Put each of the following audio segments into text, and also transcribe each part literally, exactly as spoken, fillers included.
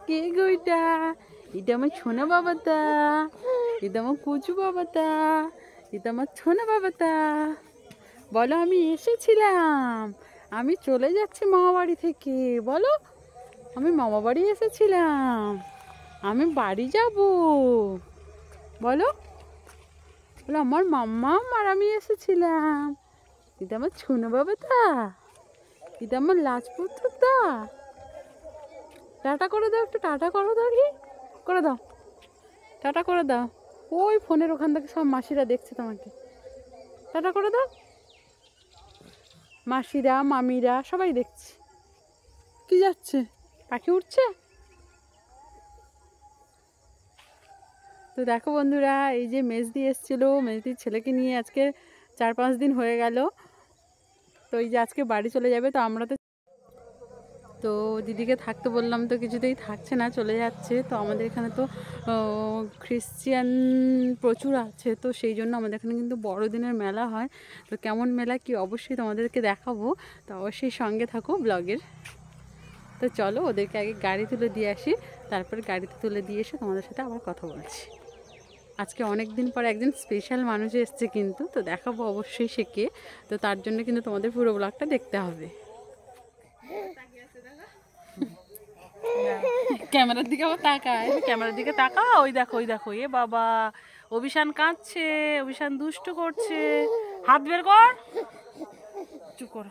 কে গো এটা? এটা আমার সোনা বাবাটা, এটা আমার কুচু বাবাটা, এটা আমার সোনা বাবাটা। বলো আমি এসেছিলাম, আমি চলে যাচ্ছি মামা বাড়ি থেকে। বলো আমি মামা বাড়ি এসেছিলাম, আমি বাড়ি যাব। বলো বলো আমার মাম্মা আর আমি এসেছিলাম। এটা আমার সোনা বাবাটা, এটা আমার লাজপুত্রটা। টাটা করে দাও, একটু টাটা করো দেখি, করে দাও, টাটা করে দাও। ওই ফোনের ওখান থেকে সব মাসিরা দেখছে তোমাকে, টাটা করে দাও। মাসিরা মামিরা সবাই দেখছে। কি যাচ্ছে? পাখি উঠছে। তো দেখো বন্ধুরা, এই যে মেজদি এসেছিলো, মেজদির ছেলেকে নিয়ে আজকে চার পাঁচ দিন হয়ে গেল। তো এই যে আজকে বাড়ি চলে যাবে। তো আমরা তো তো দিদিকে থাকতে বললাম, তো কিছুতেই থাকছে না, চলে যাচ্ছে। তো আমাদের এখানে তো খ্রিশ্চান প্রচুর আছে, তো সেই জন্য আমাদের এখানে কিন্তু বড়দিনের মেলা হয়। তো কেমন মেলা কি অবশ্যই তোমাদেরকে দেখাবো, তো অবশ্যই সঙ্গে থাকো ব্লগের। তো চলো ওদেরকে আগে গাড়ি তুলে দিয়ে আসি, তারপর গাড়িতে তুলে দিয়ে এসে তোমাদের সাথে আবার কথা বলছি। আজকে অনেক দিন পর একজন স্পেশাল মানুষ এসছে কিন্তু, তো দেখাবো অবশ্যই সে কে। তো তার জন্য কিন্তু তোমাদের পুরো ব্লগটা দেখতে হবে। ক্যামেরার দিকে আবার তাকায়, ক্যামেরার দিকে তাকা। ওই দেখো ওই দেখো, এ বাবা অভিশান কাঁদছে, অভিশান দুষ্ট করছে। হাত বের কর, চুপ কর।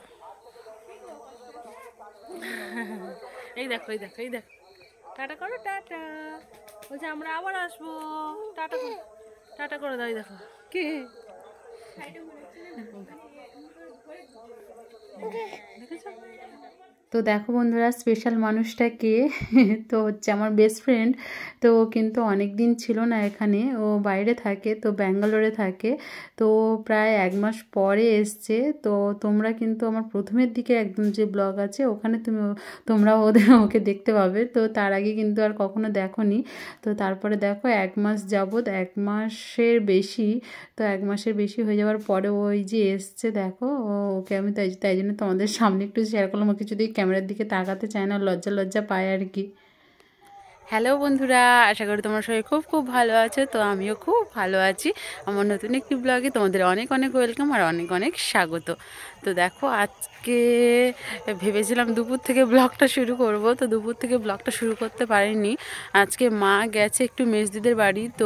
এই দেখো এই দেখো এই দেখো, টাটা করো, টাটা। বলছে আমরা আবার আসবো, টাটা করো, টাটা করে দাও। দেখো কে দেখেছো? তো দেখো বন্ধুরা, স্পেশাল মানুষটা কে? তো হচ্ছে আমার বেস্ট ফ্রেন্ড। তো ও কিন্তু অনেক দিন ছিল না এখানে, ও বাইরে থাকে, তো ব্যাঙ্গালোরে থাকে। তো প্রায় এক মাস পরে এসছে। তো তোমরা কিন্তু আমার প্রথমের দিকে একদম যে ব্লগ আছে ওখানে তুমি তোমরা ওদের ওকে দেখতে পাবে। তো তার আগে কিন্তু আর কখনো দেখোনি। তো তারপরে দেখো এক মাস যাবত, এক মাসের বেশি, তো এক মাসের বেশি হয়ে যাওয়ার পরে ওই যে এসছে দেখো, ওকে আমি তাই তাই জন্য তোমাদের সামনে একটু শেয়ার করলাম। ও কিছুতেই ক্যামেরার দিকে তাকাতে চায় না, লজ্জা লজ্জা পায় আর কি। হ্যালো বন্ধুরা, আশা করি তোমরা সবাই খুব খুব ভালো আছো। তো আমিও খুব ভালো আছি। আমার নতুন একটি ব্লগে তোমাদের অনেক অনেক ওয়েলকাম আর অনেক অনেক স্বাগত। তো দেখো আজকে ভেবেছিলাম দুপুর থেকে ব্লগটা শুরু করব, তো দুপুর থেকে ব্লগটা শুরু করতে পারিনি। আজকে মা গেছে একটু মেজদিদের বাড়ি। তো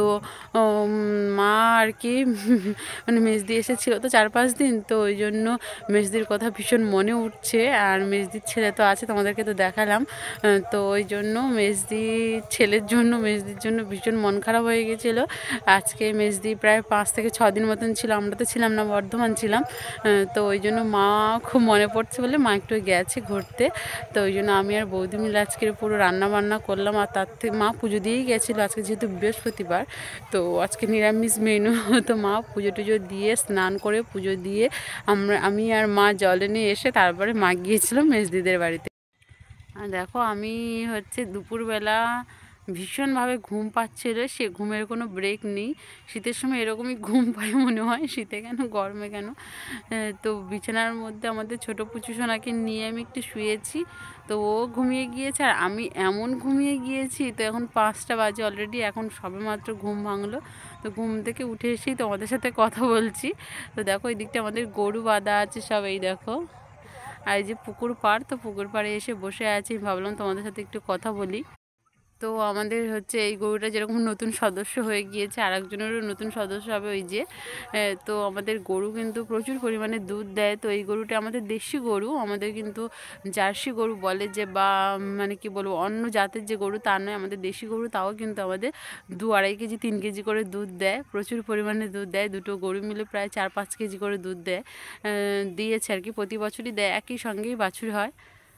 মা আর কি মানে মেজদি এসেছিলো তো চার পাঁচ দিন, তো ওই জন্য মেজদির কথা ভীষণ মনে উঠছে। আর মেজদির ছেলে তো আছে, তোমাদেরকে তো দেখালাম। তো ওই জন্য মেজদি ছেলের জন্য মেজদির জন্য ভীষণ মন খারাপ হয়ে গেছিলো। আজকে মেজদি প্রায় পাঁচ থেকে ছ দিন মতন ছিল, আমরা তো ছিলাম না, বর্ধমান ছিলাম। তো ওই জন্য মা খুব মনে পড়ছে বলে মা একটু গেছে ঘুরতে। তো ওই জন্য আমি আর বৌদি মিলে আজকের পুরো রান্না বান্না করলাম। আর তার থেকে মা পুজো দিয়েই গেছিলো, আজকে যেহেতু বৃহস্পতিবার, তো আজকে নিরামিষ মেনু। তো মা পুজো টুজো দিয়ে স্নান করে পুজো দিয়ে আমরা আমি আর মা জলে নিয়ে এসে তারপরে মা গিয়েছিলো মেজদিদের বাড়িতে। আর দেখো আমি হচ্ছে দুপুরবেলা ভীষণভাবে ঘুম পাচ্ছিল, সে ঘুমের কোনো ব্রেক নেই। শীতের সময় এরকমই ঘুম পায় মনে হয়, শীতে কেন গরমে কেন। তো বিছানার মধ্যে আমাদের ছোটো পুচু সোনাকে নিয়ে আমি একটু শুয়েছি, তো ও ঘুমিয়ে গিয়েছে আর আমি এমন ঘুমিয়ে গিয়েছি। তো এখন পাঁচটা বাজে অলরেডি, এখন সবে মাত্র ঘুম ভাঙলো। তো ঘুম থেকে উঠে এসেই তোমাদের সাথে কথা বলছি। তো দেখো এই দিকটা আমাদের গরু বাঁধা আছে সব, এই দেখো। আর এই যে পুকুর পাড়, তো পুকুর পাড়ে এসে বসে আছি, ভাবলাম তোমাদের সাথে একটু কথা বলি। তো আমাদের হচ্ছে এই গরুটা যেরকম নতুন সদস্য হয়ে গিয়েছে, আর একজনেরও নতুন সদস্য হবে ওই যে। তো আমাদের গরু কিন্তু প্রচুর পরিমাণে দুধ দেয়। তো এই গরুটা আমাদের দেশি গরু, আমাদের কিন্তু জার্সি গরু বলে যে, বা মানে কি বলবো, অন্য জাতের যে গরু তা নয়, আমাদের দেশি গরু। তাও কিন্তু আমাদের দু আড়াই কেজি তিন কেজি করে দুধ দেয়, প্রচুর পরিমাণে দুধ দেয়। দুটো গরু মিলে প্রায় চার পাঁচ কেজি করে দুধ দেয়, দিয়েছে আর কি, প্রতি বছরই দেয়, একই সঙ্গেই বাছুর হয়।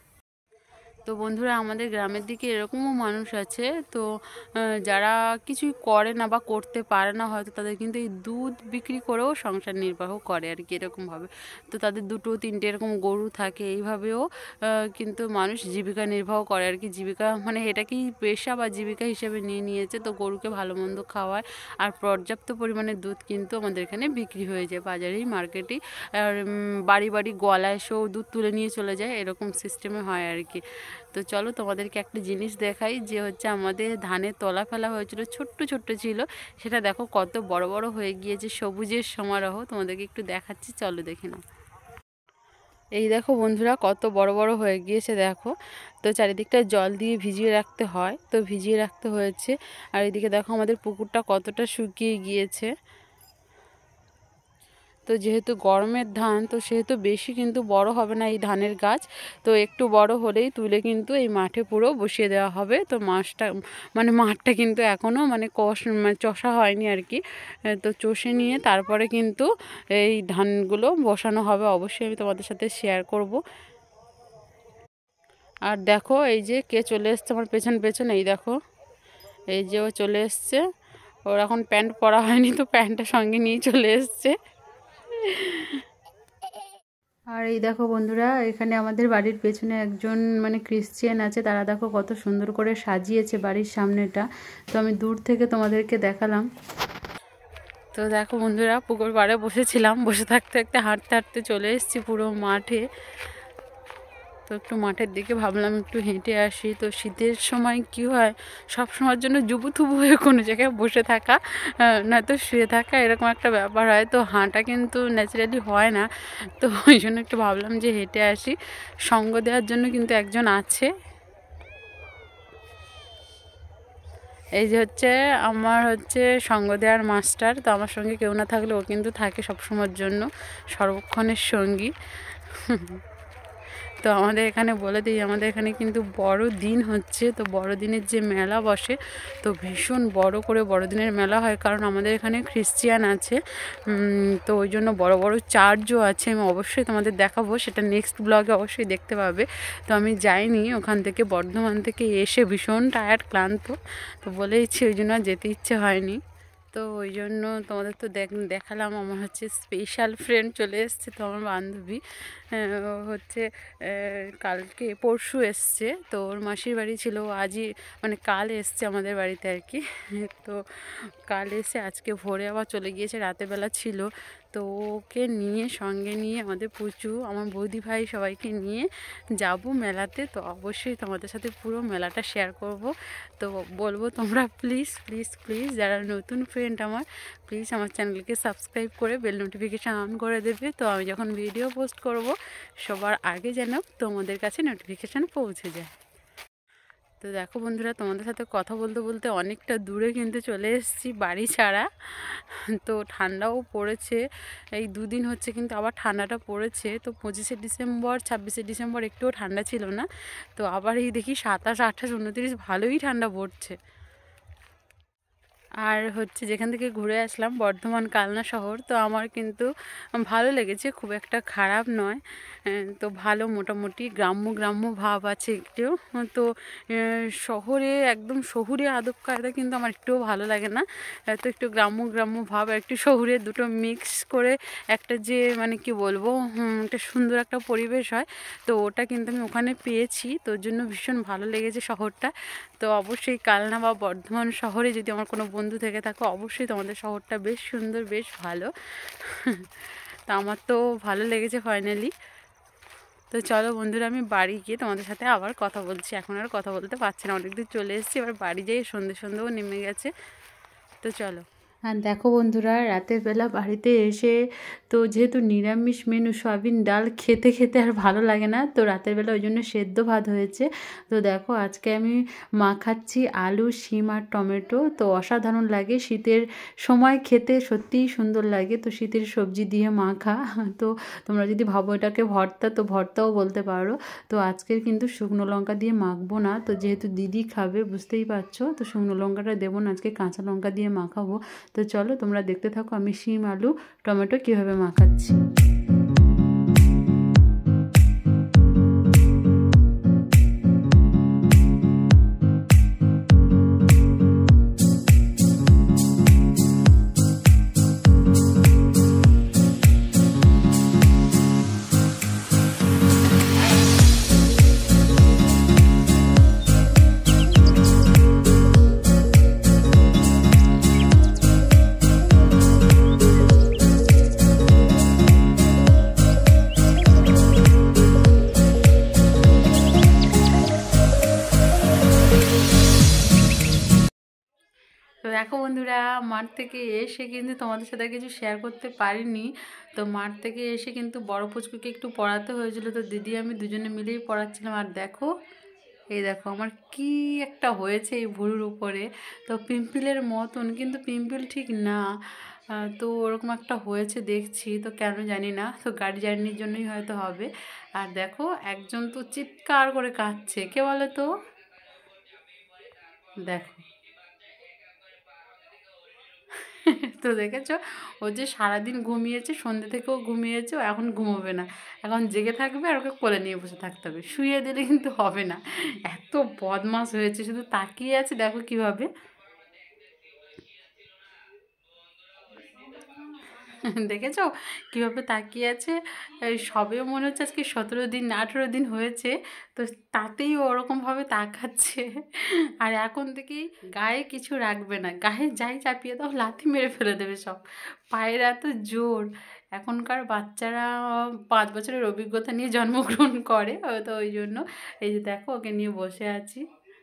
তো বন্ধুরা, আমাদের গ্রামের দিকে এরকমও মানুষ আছে, তো যারা কিছুই করে না বা করতে পারে না হয়তো, তাদের কিন্তু এই দুধ বিক্রি করেও সংসার নির্বাহ করে আর কি, এরকমভাবে। তো তাদের দুটো তিনটে এরকম গরু থাকে, এইভাবেও কিন্তু মানুষ জীবিকা নির্বাহ করে আর কি। জীবিকা মানে এটাকেই পেশা বা জীবিকা হিসেবে নিয়ে নিয়েছে। তো গরুকে ভালো মন্দ খাওয়ায়, আর পর্যাপ্ত পরিমাণে দুধ কিন্তু আমাদের এখানে বিক্রি হয়ে যায় বাজারেই, মার্কেটেই। আর বাড়ি বাড়ি গোয়ালা এসেও দুধ তুলে নিয়ে চলে যায়, এরকম সিস্টেমে হয় আর কি। তো চলো তোমাদেরকে একটা জিনিস দেখাই, যে হচ্ছে আমাদের ধানের তলা ফেলা হয়েছিল, ছোট্ট ছোট্ট ছিল, সেটা দেখো কত বড় বড় হয়ে গিয়েছে, সবুজের সমারোহ। তোমাদেরকে একটু দেখাচ্ছি, চলো দেখে নাও। এই দেখো বন্ধুরা কত বড় বড় হয়ে গিয়েছে দেখো। তো চারিদিকটা জল দিয়ে ভিজিয়ে রাখতে হয়, তো ভিজিয়ে রাখতে হয়েছে। আর এদিকে দেখো আমাদের পুকুরটা কতটা শুকিয়ে গিয়েছে। তো যেহেতু গরমের ধান, তো সেহেতু বেশি কিন্তু বড় হবে না এই ধানের গাছ। তো একটু বড় হলেই তুলে কিন্তু এই মাঠে পুরো বসিয়ে দেওয়া হবে। তো মাছটা মানে মাঠটা কিন্তু এখনও মানে কষ মানে চষা হয়নি আর কি। তো চষে নিয়ে তারপরে কিন্তু এই ধানগুলো বসানো হবে, অবশ্যই আমি তোমাদের সাথে শেয়ার করব। আর দেখো এই যে কে চলে এসছে আমার পেছন পেছন, এই দেখো এই যে ও চলে এসছে। ওর এখন প্যান্ট পরা হয়নি, তো প্যান্টটা সঙ্গে নিয়ে চলে এসছে। আর এই দেখো বন্ধুরা, এখানে আমাদের বাড়ির পেছনে একজন মানে ক্রিশ্চিয়ান আছে, তারা দেখো কত সুন্দর করে সাজিয়েছে বাড়ির সামনেটা। তো আমি দূর থেকে তোমাদেরকে দেখালাম। তো দেখো বন্ধুরা, পুকুর পাড়ে বসেছিলাম, বসে থাকতে থাকতে হাঁটতে হাঁটতে চলে এসেছি পুরো মাঠে। তো একটু মাঠের দিকে ভাবলাম একটু হেঁটে আসি। তো শীতের সময় কি হয়, সব সময়ের জন্য জুবুথুবু হয়ে কোনো জায়গায় বসে থাকা নয়তো শুয়ে থাকা, এরকম একটা ব্যাপার হয়। তো হাঁটা কিন্তু ন্যাচারালি হয় না। তো ওই জন্য একটু ভাবলাম যে হেঁটে আসি। সঙ্গ দেওয়ার জন্য কিন্তু একজন আছে, এই যে হচ্ছে আমার হচ্ছে সঙ্গ দেওয়ার মাস্টার। তো আমার সঙ্গে কেউ না থাকলে ও কিন্তু থাকে সবসময়ের জন্য, সর্বক্ষণের সঙ্গী। তো আমাদের এখানে বলে দিই, আমাদের এখানে কিন্তু বড়দিন হচ্ছে। তো বড়দিনের যে মেলা বসে, তো ভীষণ বড় করে বড়দিনের মেলা হয়, কারণ আমাদের এখানে খ্রিস্টিয়ান আছে। তো ওই জন্য বড় বড় চার্চও আছে। আমি অবশ্যই তোমাদের দেখাবো, সেটা নেক্সট ব্লগে অবশ্যই দেখতে পাবে। তো আমি যাইনি, ওখান থেকে বর্ধমান থেকে এসে ভীষণ টায়ার্ড ক্লান্ত, তো বলেইছি ওই জন্য যেতে ইচ্ছে হয়নি। তো ওই জন্য তোমাদের তো দেখালাম। আমার হচ্ছে স্পেশাল ফ্রেন্ড চলে এসছে, তো আমার বান্ধবী হচ্ছে কালকে পরশু এসছে। তো ওর মাসির বাড়ি ছিল, আজই মানে কাল এসছে আমাদের বাড়িতে আর কি। তো কাল এসে আজকে ভোরে আবার চলে গিয়েছে, রাতেরবেলা ছিল। তো ওকে নিয়ে সঙ্গে নিয়ে আমাদের পুচু, আমার বৌদি ভাই সবাইকে নিয়ে যাব মেলাতে। তো অবশ্যই তোমাদের সাথে পুরো মেলাটা শেয়ার করব। তো বলবো তোমরা প্লিজ প্লিজ প্লিজ যারা নতুন ফ্রেন্ড আমার, প্লিজ আমার চ্যানেলকে সাবস্ক্রাইব করে বেল নোটিফিকেশান অন করে দেবে। তো আমি যখন ভিডিও পোস্ট করব সবার আগে যেন তোমাদের কাছে নোটিফিকেশান পৌঁছে যায়। তো দেখো বন্ধুরা, তোমাদের সাথে কথা বলতে বলতে অনেকটা দূরে কিন্তু চলে এসেছি বাড়ি ছাড়া। তো ঠান্ডাও পড়েছে, এই দুদিন হচ্ছে কিন্তু আবার ঠান্ডাটা পড়েছে। তো পঁচিশে ডিসেম্বর ছাব্বিশে ডিসেম্বর একটুও ঠান্ডা ছিল না, তো আবার এই দেখি সাতাশ আঠাশ উনত্রিশ ভালোই ঠান্ডা পড়ছে। আর হচ্ছে যেখান থেকে ঘুরে আসলাম বর্ধমান কালনা শহর, তো আমার কিন্তু ভালো লেগেছে, খুব একটা খারাপ নয়। তো ভালো, মোটামুটি গ্রাম্য গ্রাম্য ভাব আছে একটু। তো শহরে একদম শহুরে আদব কায়দা কিন্তু আমার একটুও ভালো লাগে না। তো একটু গ্রাম্য গ্রাম্য ভাব, একটু শহুরে দুটো মিক্স করে একটা যে মানে কি বলবো, একটা সুন্দর একটা পরিবেশ হয়, তো ওটা কিন্তু আমি ওখানে পেয়েছি। তো ওর জন্য ভীষণ ভালো লেগেছে শহরটা। তো অবশ্যই কালনা বা বর্ধমান শহরে যদি আমার কোনো বন্ধু থেকে থাকো, অবশ্যই তোমাদের শহরটা বেশ সুন্দর, বেশ ভালো। তো আমার তো ভালো লেগেছে ফাইনালি। তো চলো বন্ধুরা, আমি বাড়ি গিয়ে তোমাদের সাথে আবার কথা বলছি। এখন আর কথা বলতে পারছি না, অনেক দূর চলে এসেছি, এবার বাড়ি যাই, সন্ধে সন্ধেও নেমে গেছে। তো চলো। আর দেখো বন্ধুরা, রাতের বেলা বাড়িতে এসে তো যেহেতু নিরামিষ মেনু, সয়াবিন ডাল খেতে খেতে আর ভালো লাগে না, তো রাতের বেলা ওই জন্য সেদ্ধ ভাত হয়েছে। তো দেখো আজকে আমি মাখাচ্ছি আলু, শিম আর টমেটো। তো অসাধারণ লাগে, শীতের সময় খেতে সত্যিই সুন্দর লাগে। তো শীতের সবজি দিয়ে মাখা, তো তোমরা যদি ভাবো এটাকে ভর্তা, তো ভর্তাও বলতে পারো। তো আজকের কিন্তু শুকনো লঙ্কা দিয়ে মাখবো না, তো যেহেতু দিদি খাবে বুঝতেই পারছো, তো শুকনো লঙ্কাটা দেবো না, আজকে কাঁচা লঙ্কা দিয়ে মাখাবো। তো চলো তোমরা দেখতে থাকো আমি শিম, আলু, টমেটো কীভাবে মাখাচ্ছি। দেখো বন্ধুরা, মাঠ থেকে এসে কিন্তু তোমাদের সাথে কিছু শেয়ার করতে পারিনি। তো মাঠ থেকে এসে কিন্তু বড় পুচকুকে একটু পড়াতে হয়েছিল, তো দিদি আমি দুজনে মিলেই পড়াচ্ছিলাম। আর দেখো, এই দেখো আমার কি একটা হয়েছে এই ভুরুর উপরে। তো পিম্পলের মতন, কিন্তু পিম্পল ঠিক না, তো ওরকম একটা হয়েছে দেখছি, তো কেন জানি না, তো গাড়ি জার্নির জন্যই হয়তো হবে। আর দেখো একজন তো চিৎকার করে কাঁদছে, কে বলো তো? দেখো তো দেখেছো, ও যে সারাদিন ঘুমিয়েছে, সন্ধ্যে থেকেও ঘুমিয়েছে, ও এখন ঘুমোবে না, এখন জেগে থাকবে আর ওকে কোলে নিয়ে বসে থাকতে হবে, শুয়ে দিলে কিন্তু হবে না। এত বদমাশ হয়েছে, শুধু তাকিয়ে আছে দেখো কিভাবে। দেখেছো কীভাবে তাকিয়ে আছে? সবেও মনে হচ্ছে আজকে সতেরো দিন না আঠেরো দিন হয়েছে, তো তাতেই ওরকমভাবে তাকাচ্ছে। আর এখন থেকেই গায়ে কিছু রাখবে না, গায়ে যাই চাপিয়ে দাও লাথি মেরে ফেলে দেবে সব, পায়ের এত জোর। এখনকার বাচ্চারা পাঁচ বছরের অভিজ্ঞতা নিয়ে জন্মগ্রহণ করে, তো ওই জন্য এই যে দেখো ওকে নিয়ে বসে আছি।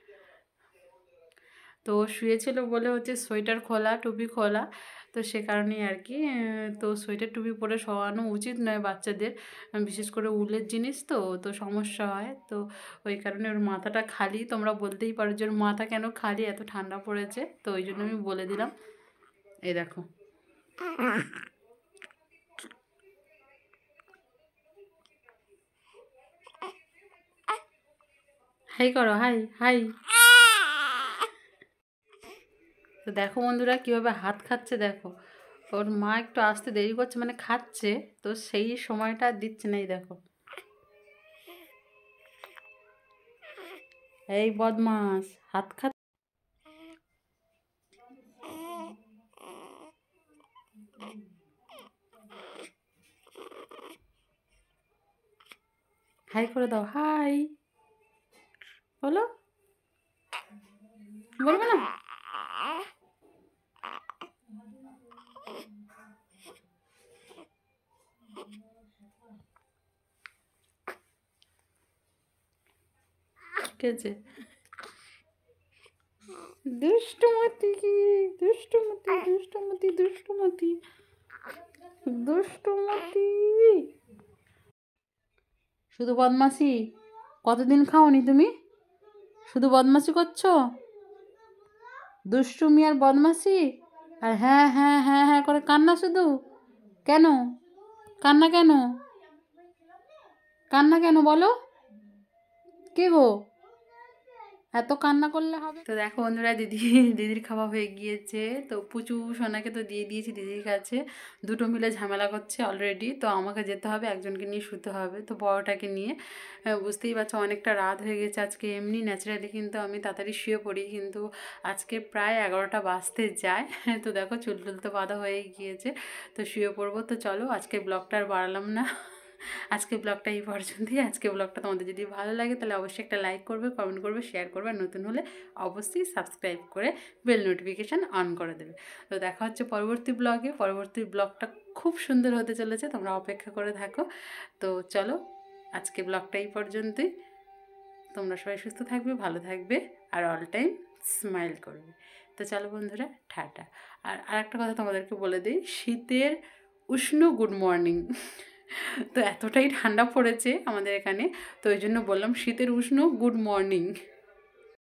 তো শুয়েছিল বলে হচ্ছে সোয়েটার খোলা, টুপি খোলা, তো সে কারণেই আর কি। তো সোয়েটার টুপি পরে শোয়ানো উচিত নয় বাচ্চাদের, বিশেষ করে উলের জিনিস, তো তো সমস্যা হয়। তো ওই কারণে ওর মাথাটা খালি, তোমরা বলতেই পারো যে ওর মাথা কেন খালি, এত ঠান্ডা পড়েছে, তো ওই জন্য আমি বলে দিলাম। এই দেখো হাই করো, হাই হাই। তো দেখো বন্ধুরা কীভাবে হাত খাচ্ছে, দেখো ওর মা একটু আসতে দেরি করছে, মানে খাচ্ছে, তো সেই সময়টা দিচ্ছে না। এই দেখো, এই বদমাস হাত খা। হাই করে দাও, হাই বলো, বলবে না? কেছে দুষ্টুমতি, দুষ্টুমতি দুষ্টুমতি দুষ্টুমতি দুষ্টুমতি, শুধু বদমাসি। কতদিন খাওনি তুমি? শুধু বদমাসি করছো, দুষ্টুমি আর বদমাসি, আর হ্যাঁ হ্যাঁ হ্যাঁ হ্যাঁ করে কান্না শুধু। কেন কান্না, কেন কান্না, কেন বলো? কে গো, এত কান্না করলে হবে? তো দেখো বন্ধুরা, দিদি দিদির খাওয়া হয়ে গিয়েছে, তো পুচু সোনাকে তো দিয়ে দিয়েছি দিদির কাছে, দুটো মিলে ঝামেলা করছে অলরেডি। তো আমাকে যেতে হবে, একজনকে নিয়ে শুতে হবে, তো বড়টাকে নিয়ে। বুঝতেই পারছো অনেকটা রাত হয়ে গেছে আজকে, এমনি ন্যাচারালি কিন্তু আমি তাড়াতাড়ি শুয়ে পড়ি, কিন্তু আজকে প্রায় এগারোটা বাজতে যায়। তো দেখো চুল টুল তো বাঁধা হয়ে গিয়েছে, তো শুয়ে পড়বো। তো চলো আজকে ব্লগটা আর বাড়ালাম না, আজকে ব্লগটা এই পর্যন্তই। আজকে ব্লগটা তোমাদের যদি ভালো লাগে তাহলে অবশ্যই একটা লাইক করবে, কমেন্ট করবে, শেয়ার করবে, আর নতুন হলে অবশ্যই সাবস্ক্রাইব করে বেল নোটিফিকেশান অন করে দেবে। তো দেখা হচ্ছে পরবর্তী ব্লগে, পরবর্তী ব্লগটা খুব সুন্দর হতে চলেছে, তোমরা অপেক্ষা করে থাকো। তো চলো আজকে ব্লগটা এই পর্যন্তই। তোমরা সবাই সুস্থ থাকবে, ভালো থাকবে, আর অল টাইম স্মাইল করবে। তো চলো বন্ধুরা, টাটা। আর আরেকটা কথা তোমাদেরকে বলে দিই, শীতের উষ্ণ গুড মর্নিং। তো এতটাই ঠান্ডা পড়েছে আমাদের এখানে, তো ওই জন্য বললাম শীতের উষ্ণ গুড মর্নিং।